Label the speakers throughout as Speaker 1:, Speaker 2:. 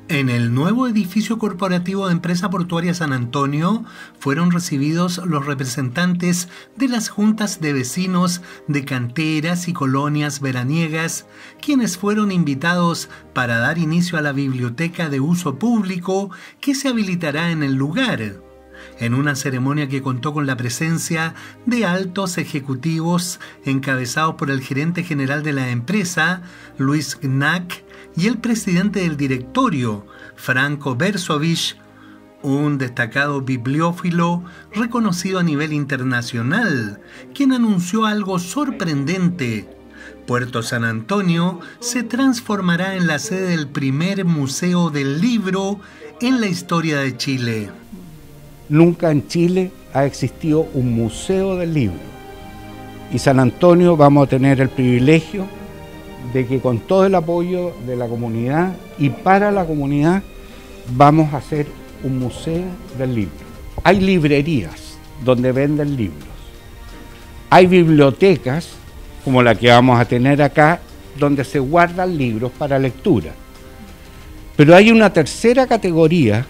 Speaker 1: En el nuevo edificio corporativo de Empresa Portuaria San Antonio fueron recibidos los representantes de las juntas de vecinos de canteras y colonias veraniegas, quienes fueron invitados para dar inicio a la biblioteca de uso público que se habilitará en el lugar, en una ceremonia que contó con la presencia de altos ejecutivos encabezados por el gerente general de la empresa, Luis Gnac, y el presidente del directorio, Franco Bersovich, un destacado bibliófilo reconocido a nivel internacional, quien anunció algo sorprendente. Puerto San Antonio se transformará en la sede del primer museo del libro en la historia de Chile.
Speaker 2: Nunca en Chile ha existido un museo del libro. Y San Antonio vamos a tener el privilegio de que con todo el apoyo de la comunidad y para la comunidad vamos a hacer un museo del libro. Hay librerías donde venden libros. Hay bibliotecas, como la que vamos a tener acá, donde se guardan libros para lectura. Pero hay una tercera categoría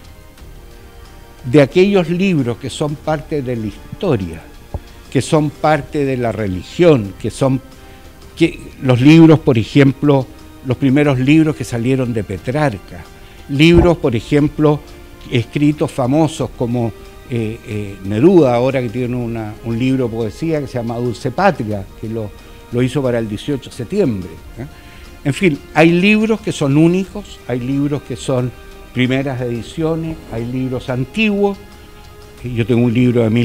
Speaker 2: de aquellos libros que son parte de la historia, que son parte de la religión, que los libros, por ejemplo, los primeros libros que salieron de Petrarca, libros, por ejemplo, escritos famosos como Neruda, ahora que tiene un libro de poesía que se llama Dulce Patria, que lo hizo para el 18 de septiembre. En fin, hay libros que son únicos, hay libros que son primeras ediciones, hay libros antiguos. Yo tengo un libro de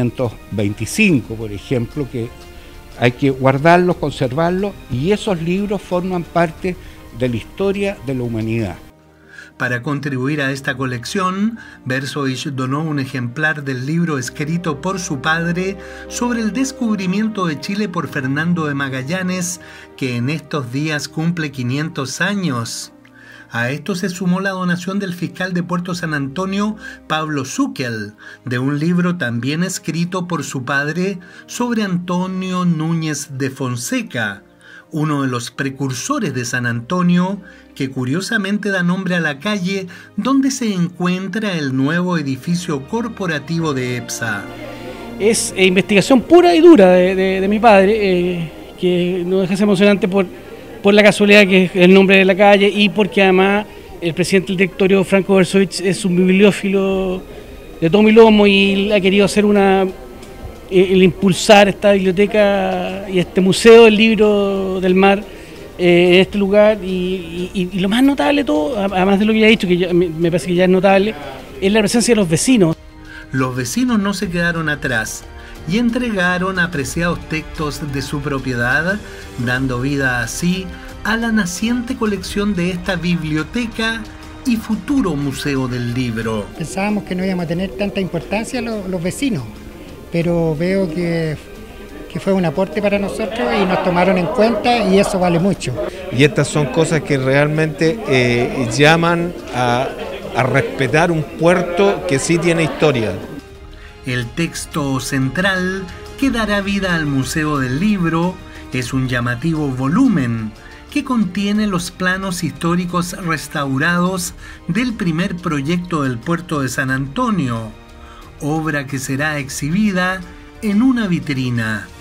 Speaker 2: 1525, por ejemplo, que hay que guardarlos, conservarlos, y esos libros forman parte de la historia de la humanidad.
Speaker 1: Para contribuir a esta colección, Bersovich donó un ejemplar del libro escrito por su padre sobre el descubrimiento de Chile por Fernando de Magallanes, que en estos días cumple 500 años. A esto se sumó la donación del fiscal de Puerto San Antonio, Pablo Zuckel, de un libro también escrito por su padre sobre Antonio Núñez de Fonseca, uno de los precursores de San Antonio, que curiosamente da nombre a la calle donde se encuentra el nuevo edificio corporativo de EPSA.
Speaker 3: Es investigación pura y dura de mi padre, que nos deja emocionante por la casualidad que es el nombre de la calle y porque además el presidente del directorio, Franco Bersovich, es un bibliófilo de tomo y lomo y ha querido hacer el impulsar esta biblioteca y este museo del libro del mar en este lugar y lo más notable de todo, además de lo que ya he dicho, que me parece que ya es notable, es la presencia de los vecinos.
Speaker 1: Los vecinos no se quedaron atrás y entregaron apreciados textos de su propiedad, dando vida así a la naciente colección de esta biblioteca y futuro museo del libro.
Speaker 4: Pensábamos que no íbamos a tener tanta importancia los vecinos, pero veo que fue un aporte para nosotros y nos tomaron en cuenta y eso vale mucho.
Speaker 5: Y estas son cosas que realmente llaman a respetar un puerto que sí tiene historia.
Speaker 1: El texto central que dará vida al Museo del Libro es un llamativo volumen que contiene los planos históricos restaurados del primer proyecto del puerto de San Antonio, obra que será exhibida en una vitrina.